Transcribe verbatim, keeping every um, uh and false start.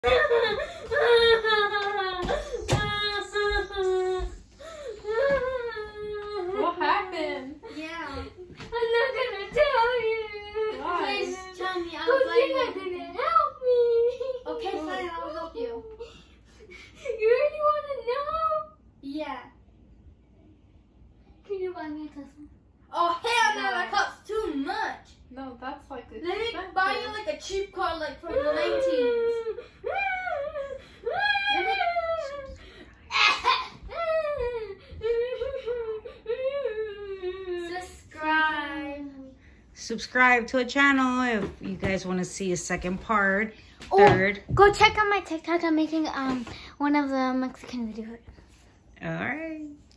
What happened? Yeah. I'm not gonna tell you. Why? Please tell me. I'll Because buy you're not you. gonna help me. Okay, fine. I'll help you. You really want to know? Yeah. Can you buy me a Tesla? Oh, hell no. No. That costs too much. No, that's like Let me expensive. buy you like a cheap car, like from the nineties. Let me... Subscribe. Subscribe to a channel if you guys want to see a second part, Oh, third. go check out my TikTok. I'm making um one of the Mexican videos. All right.